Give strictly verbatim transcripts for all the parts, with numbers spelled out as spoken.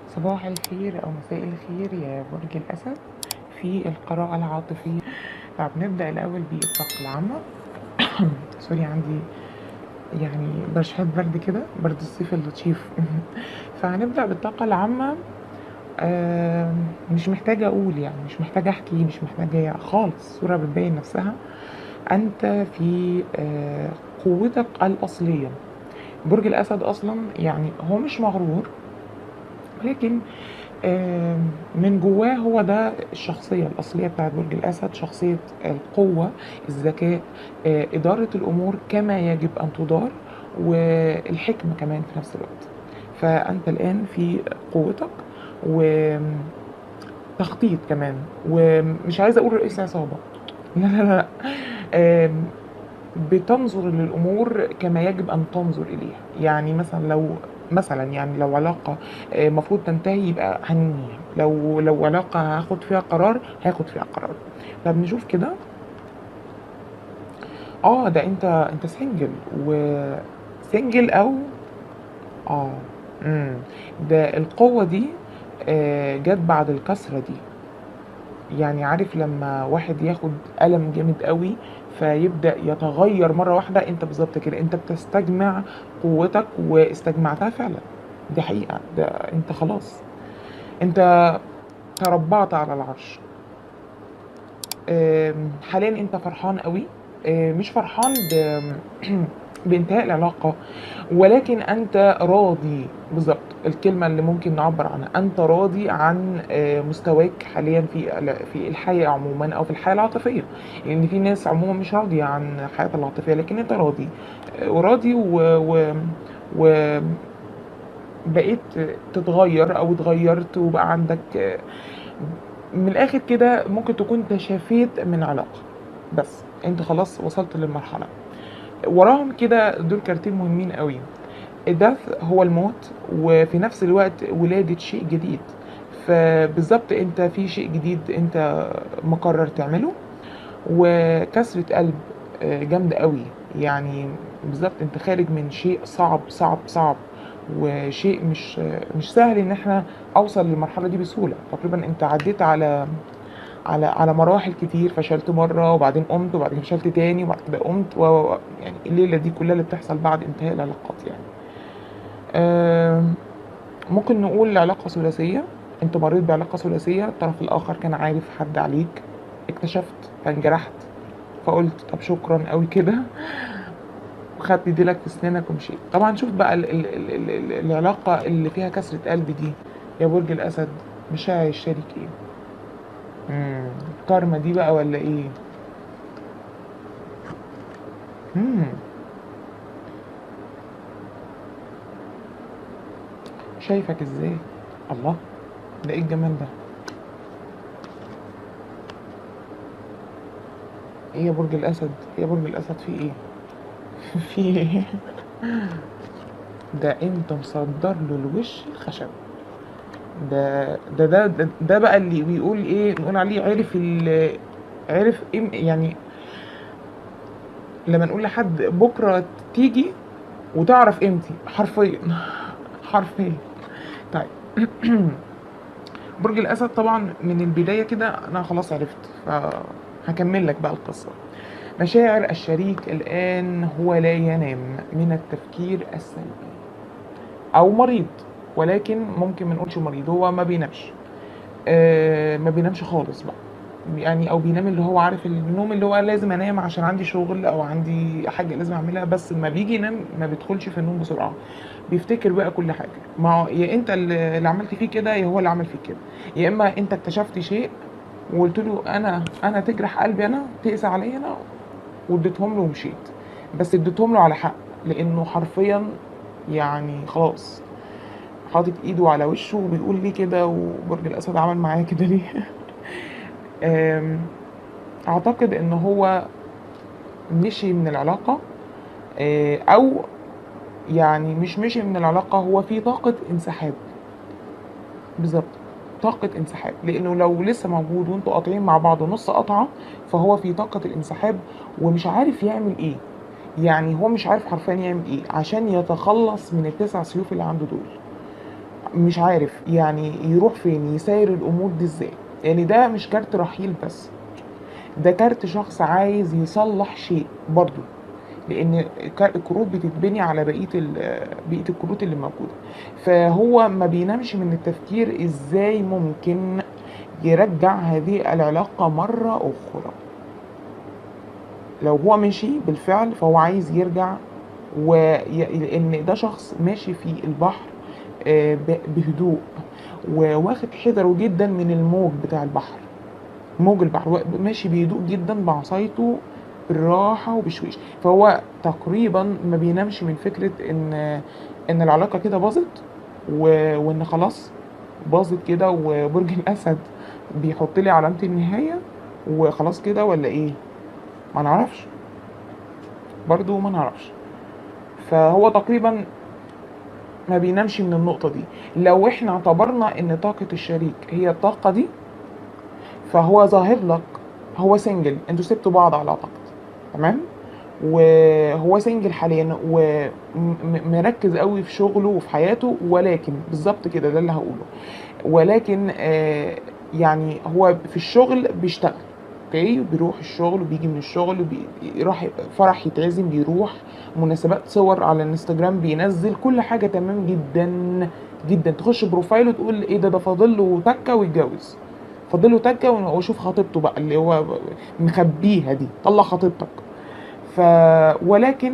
صباح الخير أو مساء الخير يا برج الأسد في القراءة العاطفية. طب نبدأ الأول بالطاقة العامة. سوري، عندي يعني برشحات برد كده، برد الصيف اللطيف. فهنبدأ بالطاقة العامة. آه مش محتاجة أقول، يعني مش محتاجة أحكي، مش محتاجة خالص، الصورة بتبين نفسها. أنت في آه قوتك الأصلية. برج الأسد أصلا يعني هو مش مغرور، ولكن آم، من جواه هو ده الشخصية الأصلية بتاعت برج الأسد، شخصية القوة، الذكاء، آه، إدارة الأمور كما يجب أن تدار، والحكمة كمان في نفس الوقت. فأنت الآن في قوتك وتخطيط كمان، ومش عايزة أقول رئيس عصابة. لا لا لا. آم، بتنظر للأمور كما يجب أن تنظر إليها. يعني مثلا لو مثلا يعني لو علاقة آه، مفروض تنتهي يبقى هننهيها، لو لو علاقة هاخد فيها قرار هاخد فيها قرار. طب نشوف كده. اه ده انت انت سنجل وسنجل او اه امم ده القوة دي آه، جت بعد الكسرة دي. يعني عارف لما واحد ياخد ألم جامد قوي فيبدأ يتغير مرة واحدة، انت بالظبط كده، انت بتستجمع قوتك واستجمعتها فعلا. دي حقيقة، ده انت خلاص، انت تربعت على العرش. آم، حاليا انت فرحان قوي. آم، مش فرحان ب... بانتهاء العلاقة، ولكن انت راضي. بالظبط الكلمة اللي ممكن نعبر عنها، انت راضي عن آه، مستواك حاليا في في الحياة عموما او في الحياة العاطفية. لان في ناس عموما مش راضية عن حياتها العاطفية، لكن انت راضي. آه، وراضي و, و... و... بقيت تتغير او اتغيرت وبقى عندك آه، من الاخر كده ممكن تكون تشافيت من علاقة، بس انت خلاص وصلت للمرحلة. وراهم كده دول كارتين مهمين قوي. الدث هو الموت، وفي نفس الوقت ولادة شيء جديد. فبالظبط انت في شيء جديد انت مقرر تعمله، وكسرة قلب آه، جامدة قوي. يعني بالظبط انت خارج من شيء صعب صعب صعب، وشيء مش آه، مش سهل ان احنا اوصل للمرحلة دي بسهولة. تقريبا انت عديت على على على مراحل كتير، فشلت مرة وبعدين قمت وبعدين فشلت تاني وبعد كده قمت و و- يعني الليلة دي كلها اللي بتحصل بعد انتهاء العلاقات يعني. آم، ممكن نقول علاقة ثلاثية. انت مريت بعلاقة ثلاثية، الطرف الآخر كان عارف حد عليك، اكتشفت فانجرحت، فقلت طب شكرا قوي كده، وخدت ديلك في سنانك ومشيت. طبعا شوف بقى ال ال ال ال ال العلاقة اللي فيها كسرة قلب دي يا برج الأسد، مشاعر الشريك ايه؟ مم. كارما دي بقى ولا ايه؟ مم. شايفك ازاي؟ الله، ده ايه الجمال ده؟ ايه يا برج الأسد، ايه يا برج الأسد، في ايه؟ في ايه؟ ده انت مصدر له الوش الخشب. ده ده ده ده, ده بقى اللي بيقول ايه، نقول عليه عرف ال عرف إيه يعني. لما نقول لحد بكره تيجي وتعرف قيمتي حرفيا. حرفيا. طيب. برج الاسد طبعا من البدايه كده انا خلاص عرفت، فهكمل لك بقى القصه. مشاعر الشريك الان هو لا ينام من التفكير السلبي او مريض، ولكن ممكن ما نقولش مريض، هو ما بينامش. آه ما بينامش خالص بقى. يعني او بينام اللي هو عارف النوم اللي هو لازم انام عشان عندي شغل او عندي حاجه لازم اعملها، بس ما بيجي ينام ما بيدخلش في النوم بسرعه. بيفتكر بقى كل حاجه، ما هو يا انت اللي اللي عملت فيه كده يا هو اللي عمل فيك كده. يا اما انت اكتشفت شيء وقلت له انا انا تجرح قلبي، انا تقسى عليا انا، واديتهم له ومشيت. بس اديتهم له على حق، لانه حرفيا يعني خلاص حاطط ايده على وشه وبيقول ليه كده، وبرج الاسد عمل معايا كده ليه؟ آم، اعتقد ان هو مشي من العلاقة، آه، او يعني مش مشي من العلاقة، هو في طاقة انسحاب. بالظبط، طاقة انسحاب، لانه لو لسه موجود وانتوا قاطعين مع بعض نص قطعة فهو في طاقة الانسحاب ومش عارف يعمل ايه. يعني هو مش عارف حرفيا يعمل ايه عشان يتخلص من التسع سيوف اللي عنده دول. مش عارف يعني يروح فين، يساير الامور دي ازاي. يعني ده مش كارت رحيل بس، ده كارت شخص عايز يصلح شيء برضو، لان ك- الكروت بتتبني على بقيه ال- بقيه الكروت اللي موجوده. فهو ما بينامش من التفكير ازاي ممكن يرجع هذه العلاقه مره اخرى. لو هو مشي بالفعل فهو عايز يرجع، ولان ده شخص ماشي في البحر آه، ب- بهدوء، وواخد حذره جدا من الموج بتاع البحر. موج البحر و- ماشي بهدوء جدا بعصايته، بالراحة وبشويش. فهو تقريبا ما بينامش من فكرة ان ان العلاقة كده باظت، و- وان خلاص باظت كده، وبرج الاسد بيحط لي علامة النهاية وخلاص كده، ولا ايه؟ ما نعرفش، برضو ما نعرفش. فهو تقريبا ما بينامش من النقطة دي. لو احنا اعتبرنا ان طاقة الشريك هي الطاقة دي، فهو ظاهر لك هو سنجل، انتوا سبتوا بعض على اعتقد، تمام؟ وهو سنجل حاليا ومركز قوي في شغله وفي حياته، ولكن بالظبط كده ده اللي هقوله. ولكن آه يعني هو في الشغل بيشتغل، اوكي، بيروح الشغل وبيجي من الشغل، بيروح فرح يتعزم بيروح، مناسبات، صور على الانستجرام بينزل، كل حاجة تمام جدا جدا. تخش بروفايله تقول ايه ده، ده فاضل له تكة ويتجوز، فاضل له تكة وشوف خطيبته بقى اللي هو مخبيها دي، طلع خطيبتك. ف ولكن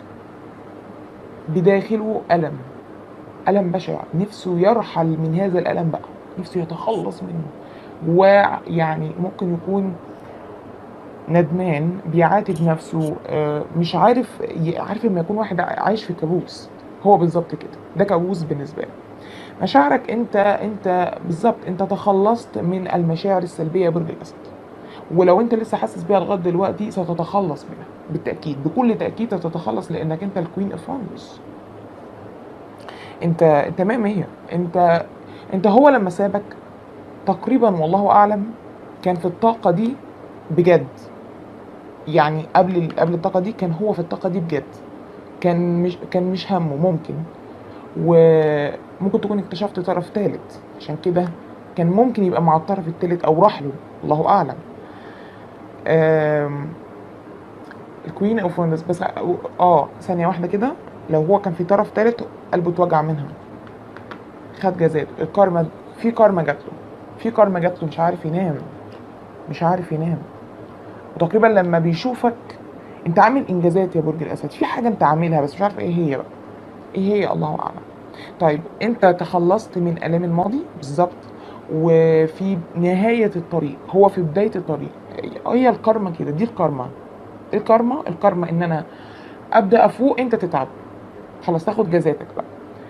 بداخله ألم، ألم بشع، نفسه يرحل من هذا الألم بقى، نفسه يتخلص منه. ويعني ممكن يكون ندمان، بيعاتب نفسه، آه، مش عارف ي- عارف لما يكون واحد عايش في كابوس، هو بالظبط كده، ده كابوس بالنسبة له. مشاعرك انت انت بالظبط، انت تخلصت من المشاعر السلبية يا برج الأسد، ولو انت لسه حاسس بيها لغايه دلوقتي ستتخلص منها بالتاكيد، بكل تاكيد هتتخلص، لانك انت الكوين اوف وانز. انت انت مية مية. انت انت هو لما سابك تقريبا والله اعلم كان في الطاقه دي بجد. يعني قبل قبل الطاقه دي كان هو في الطاقه دي بجد، كان مش كان مش همه ممكن، وممكن تكون اكتشفت طرف ثالث عشان كده كان ممكن يبقى مع الطرف الثالث او راح له، الله اعلم. آم، الكوين اوف وندرز. بس اه ثانية واحدة كده، لو هو كان في طرف تالت قلبه اتوجع منها، خد جزاته، الكارما، في كارما جات له، في كارما جات له، مش عارف ينام، مش عارف ينام. وتقريبا لما بيشوفك انت عامل انجازات يا برج الاسد، في حاجة انت عاملها بس مش عارف ايه هي بقى، ايه هي الله اعلم. طيب انت تخلصت من الام الماضي بالظبط، وفي نهاية الطريق، هو في بداية الطريق. هي الكارما كده، دي الكارما. الكارما الكارما ان انا ابدا افوق، انت تتعب، خلاص تاخد جزاتك بقى.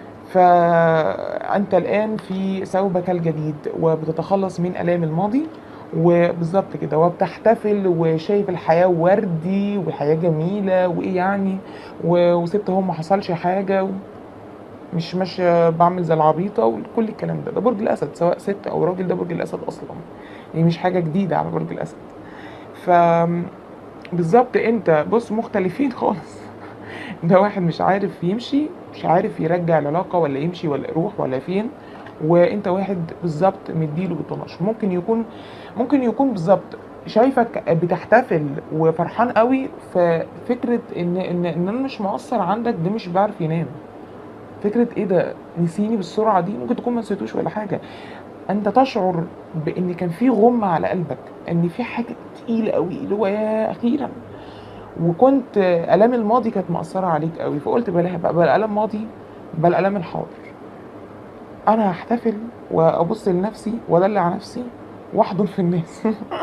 فانت الان في ثوبك الجديد، وبتتخلص من الام الماضي، وبالظبط كده، وبتحتفل وشايف الحياه وردي والحياه جميله وايه يعني، و- وسبت اهو ما حصلش حاجه، مش ماشيه بعمل زي العبيطه وكل الكلام ده. ده برج الاسد، سواء ست او راجل، ده برج الاسد اصلا، يعني مش حاجه جديده على برج الاسد. ف بالظبط انت بص مختلفين خالص. ده واحد مش عارف يمشي، مش عارف يرجع العلاقة، ولا يمشي ولا يروح ولا فين، وانت واحد بالظبط مديله بالطناش. ممكن يكون ممكن يكون بالظبط شايفك بتحتفل وفرحان قوي، ففكرة ان ان ان انا مش مقصر عندك، ده مش بعرف ينام. فكرة ايه ده نسيني بالسرعة دي، ممكن تكون ما نسيتوش ولا حاجة، انت تشعر بان كان في غمة على قلبك، ان في حاجة تقيلة قوي، اللي هو يا اخيرا. وكنت الام الماضي كانت مأثرة عليك قوي، فقلت بلاها بقى، بلا الام ماضي، بلا الام الحاضر. انا هحتفل وابص لنفسي وادلع نفسي واحضن في الناس.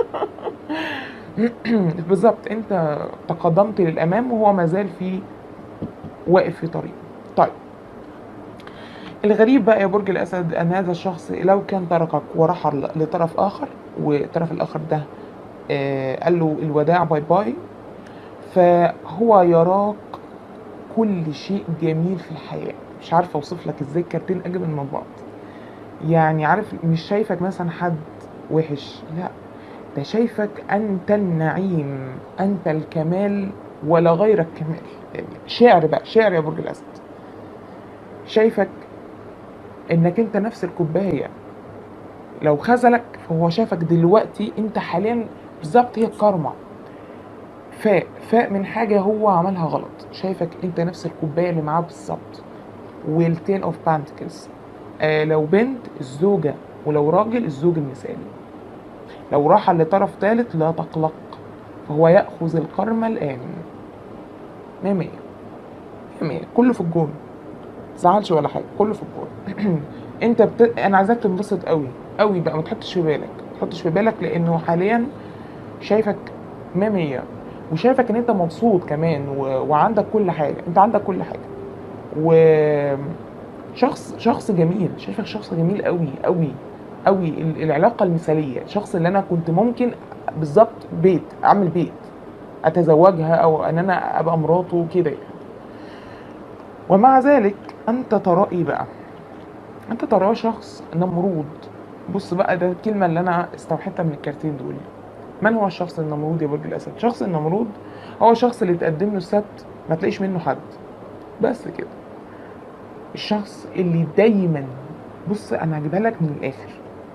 بالظبط انت تقدمت للامام وهو ما زال في واقف في طريقه. طيب الغريب بقى يا برج الاسد ان هذا الشخص لو كان تركك ورحل لطرف اخر، والطرف الاخر ده آه قال له الوداع، باي باي، فهو يراك كل شيء جميل في الحياة. مش عارفة اوصف لك ازاي، كارتين اجمل من بعض. يعني عارف، مش شايفك مثلا حد وحش، لا، ده شايفك انت النعيم، انت الكمال ولا غيرك كمال. يعني شعر بقى، شعر يا برج الاسد. شايفك انك انت نفس الكوبايه، لو خذلك فهو شافك دلوقتي انت حاليا بالظبط، هي الكارما. فاق فاق من حاجه هو عملها غلط، شايفك انت نفس الكوبايه اللي معاه بالظبط. والتين اوف بانتكلز، آه لو بنت الزوجه، ولو راجل الزوج المثالي. لو راح لطرف ثالث لا تقلق، فهو يأخذ الكرم الآن. مية مية مية مية، كله في الجون، متزعلش ولا حاجة، كله في الجون. انت بت... انا عايزاك تنبسط قوي قوي بقى، ما تحطش في بالك، ما تحطش في بالك، لانه حاليا شايفك مية مية، وشايفك ان انت مبسوط كمان و... وعندك كل حاجة، انت عندك كل حاجة، و شخص شخص جميل، شايفك شخص جميل قوي قوي قوي. ال- العلاقة المثالية، الشخص اللي انا كنت ممكن بالظبط بيت، اعمل بيت، اتزوجها او ان انا ابقى مراته كده يعني. ومع ذلك انت ترى ايه بقى؟ انت تراه شخص نمرود. بص بقى، ده الكلمة اللي انا استوحيتها من الكارتين دول. من هو الشخص النمرود يا برج الاسد؟ شخص النمرود هو الشخص اللي تقدم له السبت ما تلاقيش منه حد، بس كده. الشخص اللي دايما، بص انا هجيبها لك من الاخر،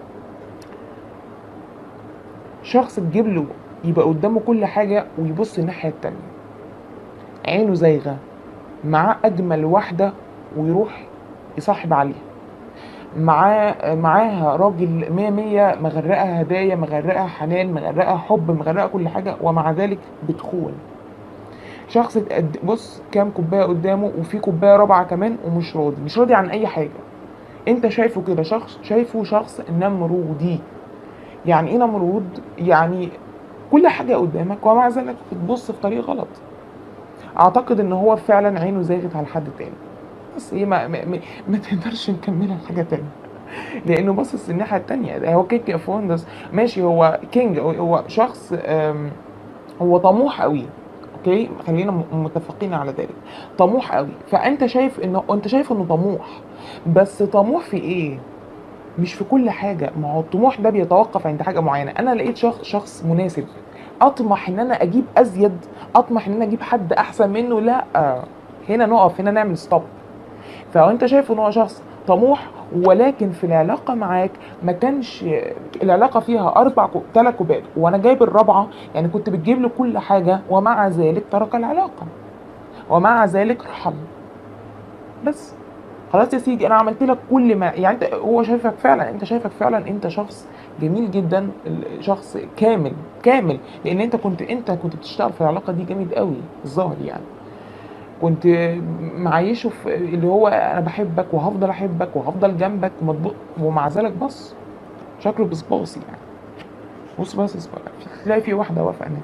شخص تجيب له يبقى قدامه كل حاجة ويبص الناحية التانية، عينه زايغة، معاه أجمل واحدة ويروح يصاحب عليها، معاه معاها راجل مية مية، مغرقها هدايا، مغرقها حنان، مغرقها حب، مغرقها كل حاجة، ومع ذلك بتخون. شخص تقد- بص كام كوباية قدامه وفي كوباية رابعة كمان، ومش راضي، مش راضي عن أي حاجة. أنت شايفه كده شخص، شايفه شخص نمرودي. يعني إيه نمرود؟ يعني كل حاجة قدامك ومع ذلك بتبص في طريق غلط. أعتقد إن هو فعلا عينه زاغت على حد تاني، بس إيه، ما, ما, ما, ما تقدرش نكملها لحاجة تانية، لانه باصص الناحيه التانية. ده هو كينج اوف وندرز، ماشي، هو كينج، هو شخص أم، هو طموح قوي. اوكي، خلينا م- متفقين على ذلك. طموح قوي، فانت شايف انه انت شايف انه طموح، بس طموح في ايه؟ مش في كل حاجه. ما هو الطموح ده بيتوقف عند حاجه معينه. انا لقيت شخص شخص مناسب، اطمح ان انا اجيب ازيد، اطمح ان انا اجيب حد احسن منه، لا، هنا نقف، هنا نعمل ستوب. فانت شايف ان هو شخص طموح، ولكن في العلاقه معاك ما كانش، العلاقه فيها اربع كو... ثلاث كوبات وانا جايب الرابعه، يعني كنت بتجيب له كل حاجه ومع ذلك ترك العلاقه، ومع ذلك رحل. بس خلاص يا سيدي، انا عملت لك كل ما، يعني انت، هو شايفك فعلا، انت شايفك فعلا انت شخص جميل جدا، شخص كامل كامل، لان انت كنت انت كنت بتشتغل في العلاقه دي جامد قوي الظاهر يعني. كنت معيشه في اللي هو انا بحبك وهفضل احبك وهفضل جنبك ومطبوع، ومع ذلك بص شكله بصباصي يعني. بص بص بص، تلاقي في واحده واقفه هناك.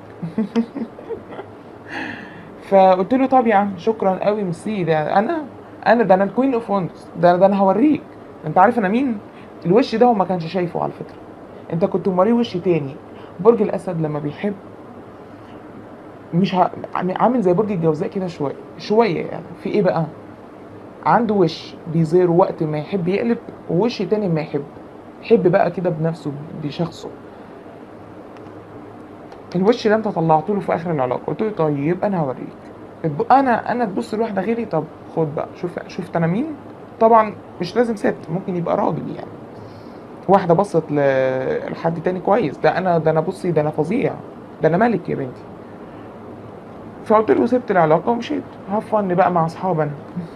فقلت له طب يا عم شكرا قوي، ميرسي، ده انا انا ده انا الكوين اوف وندرز، ده ده انا هوريك. انت عارف انا مين؟ الوش ده هو ما كانش شايفه على فكره، انت كنت موريه وش تاني. برج الاسد لما بيحب مش ه... عامل زي برج الجوزاء كده شويه شويه، يعني في ايه بقى؟ عنده وش بيظهر وقت ما يحب يقلب، ووش تاني ما يحب يحب بقى كده بنفسه بشخصه. الوش ده انت طلعته له في اخر العلاقه، قلت له طيب انا هوريك. اتب- انا انا تبص لواحده غيري، طب خد بقى، شوف شفت انا مين. طبعا مش لازم ست، ممكن يبقى راجل يعني. واحده بصت ل- لحد تاني كويس، ده انا ده انا بصي، ده انا فظيع، ده انا ملك يا بنتي. فقلت له سبت العلاقه ومشيت هفن بقى مع اصحابنا.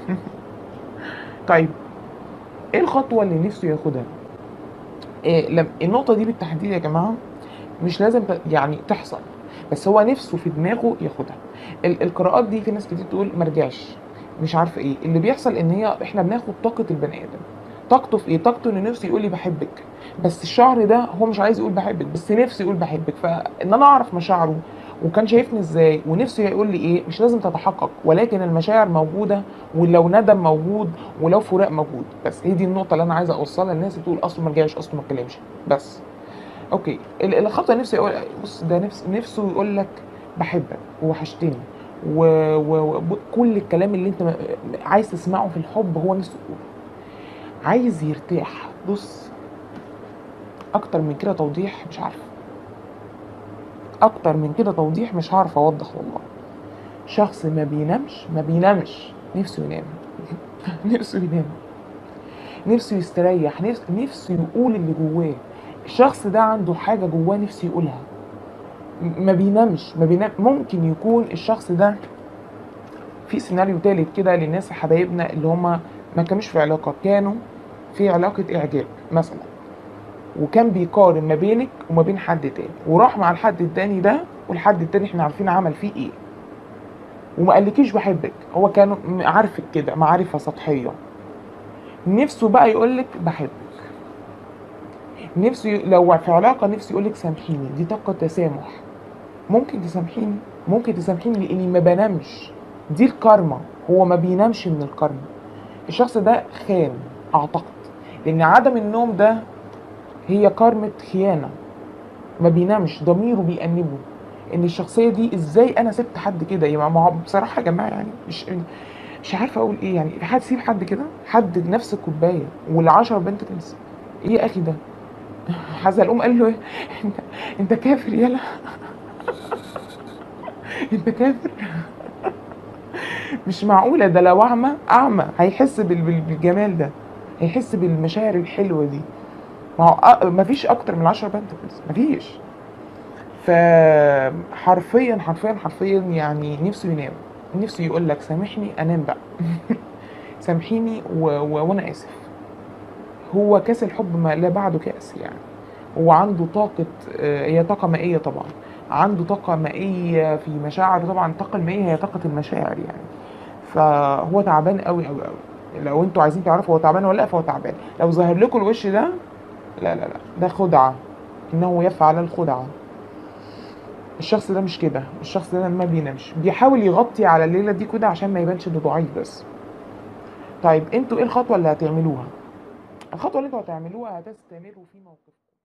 طيب، ايه الخطوه اللي نفسه ياخدها؟ إيه لم... النقطه دي بالتحديد يا جماعه مش لازم ت- يعني تحصل، بس هو نفسه في دماغه ياخدها. ال- القراءات دي في ناس كتير تقول مرجعش، مش عارفه ايه اللي بيحصل، ان هي احنا بناخد طاقه البني ادم. طاقته في ايه؟ طاقته ان نفسه يقول لي بحبك، بس الشعر ده هو مش عايز يقول بحبك، بس نفسه يقول بحبك. فان انا اعرف مشاعره وكان شايفني ازاي ونفسه يقول لي ايه، مش لازم تتحقق، ولكن المشاعر موجوده، ولو ندم موجود، ولو فراق موجود. بس هي دي النقطه اللي انا عايز اوصلها للناس اللي تقول اصله ما رجعش، اصله ما اتكلمش. بس اوكي، ال- الخطأ نفسه يقول، بص ده نفس نفسه يقول لك بحبك ووحشتني، وكل الكلام اللي انت م- عايز تسمعه في الحب هو نفسه يقوله. عايز يرتاح. بص، اكتر من كده توضيح مش عارف، اكتر من كده توضيح مش عارف اوضح والله. شخص ما بينامش ما بينامش، نفسه ينام. نفسه ينام. نفسه يستريح، نفس- نفسه يقول اللي جواه. الشخص ده عنده حاجة جواه نفسه يقولها، م- ما بينامش ما بينام. ممكن يكون الشخص ده في سيناريو تالت كده للناس حبايبنا اللي هما ما كانوش في علاقة، كانوا في علاقة إعجاب مثلا، وكان بيقارن ما بينك وما بين حد تاني، وراح مع الحد التاني ده، والحد التاني احنا عارفين عمل فيه ايه، وما قالكيش بحبك، هو كان م- عارفك كده معرفة سطحية. نفسه بقى يقولك بحبك، نفسه ي... لو في علاقة نفسه يقولك سامحيني، دي طاقة تسامح. ممكن تسامحيني، ممكن تسامحيني لاني ما بنامش، دي الكارما. هو ما بينامش من الكارما. الشخص ده خان اعتقد، لان عدم النوم ده هي كارمة خيانة. ما بينامش، ضميره بيأنبه ان الشخصية دي ازاي انا سبت حد كده. يعني ما هو بصراحة يا جماعة يعني مش مش عارفة اقول ايه، يعني في حد يسيب حد كده، حد نفس الكوباية والعشرة بنت تنسى؟ ايه يا اخي ده؟ حزلقوم قال له ايه؟ انت انت كافر يلا. انت كافر. مش معقولة، ده لو اعمى اعمى هيحس بال- بال- بالجمال ده، هيحس بالمشاعر الحلوة دي. ما هو أ- مفيش اكتر من عشرة بنت بس، مفيش. فحرفيا حرفيا حرفيا يعني نفسه ينام، نفسه يقول لك سامحني انام بقى. سامحيني و... و... وانا اسف. هو كاس الحب ما لا بعده كاس يعني. هو عنده طاقة، آه، هي طاقة مائية طبعا، عنده طاقة مائية في مشاعر. طبعا الطاقة المائية هي طاقة المشاعر يعني. فهو تعبان قوي قوي قوي. لو انتوا عايزين تعرفوا هو تعبان ولا لا، فهو تعبان. لو ظهر لكم الوش ده، لا لا لا، ده خدعة، انه يفعل الخدعة. الشخص ده مش كده، الشخص ده ما بينامش، بيحاول يغطي على الليلة دي كده عشان ما يبانش انه ضعيف بس. طيب انتوا ايه الخطوة اللي هتعملوها؟ الخطوة اللي انتوا هتعملوها هتستمروا في موقفكم.